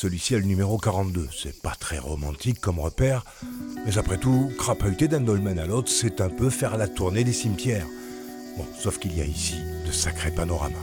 Celui-ci est le numéro 42. C'est pas très romantique comme repère, mais après tout, crapahuter d'un dolmen à l'autre, c'est un peu faire la tournée des cimetières. Bon, sauf qu'il y a ici de sacrés panoramas.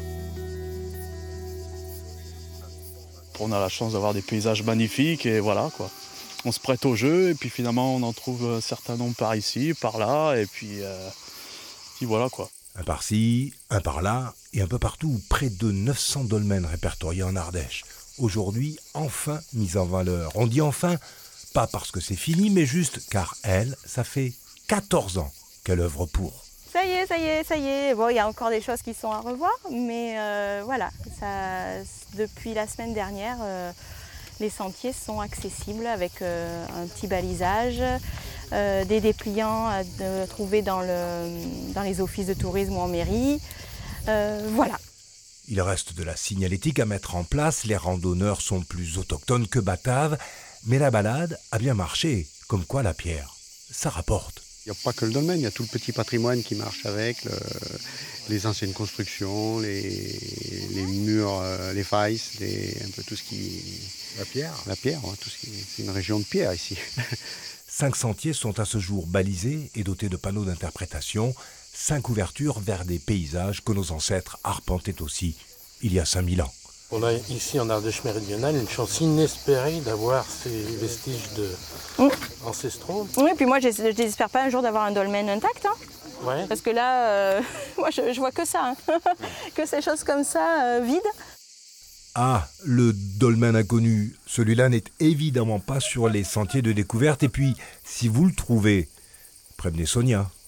On a la chance d'avoir des paysages magnifiques et voilà quoi. On se prête au jeu et puis finalement on en trouve un certain nombre par ici, par là et puis voilà quoi. Un par-ci, un par-là et un peu partout, près de 900 dolmens répertoriés en Ardèche. Aujourd'hui, enfin mis en valeur. On dit enfin, pas parce que c'est fini, mais juste car elle, ça fait 14 ans qu'elle œuvre pour. Ça y est, ça y est, ça y est. Bon, il y a encore des choses qui sont à revoir, mais voilà, depuis la semaine dernière, les sentiers sont accessibles avec un petit balisage, des dépliants à trouver dans les offices de tourisme ou en mairie. Voilà. Il reste de la signalétique à mettre en place, les randonneurs sont plus autochtones que bataves, mais la balade a bien marché, comme quoi la pierre, ça rapporte. Il n'y a pas que le dolmen, il y a tout le petit patrimoine qui marche avec, les anciennes constructions, les murs, les failles, un peu tout ce qui... La pierre. La pierre, ouais, c'est une région de pierre ici. 5 sentiers sont à ce jour balisés et dotés de panneaux d'interprétation, 5 ouvertures vers des paysages que nos ancêtres arpentaient aussi il y a 5000 ans. On a ici en Ardèche méridionale une chance inespérée d'avoir ces vestiges ancestraux. Oui, puis moi j'espère pas un jour d'avoir un dolmen intact. Hein. Ouais. Parce que là, moi je vois que ça, hein. Que ces choses comme ça, vides. Ah, le dolmen inconnu, celui-là n'est évidemment pas sur les sentiers de découverte. Et puis, si vous le trouvez, prévenez Sonia.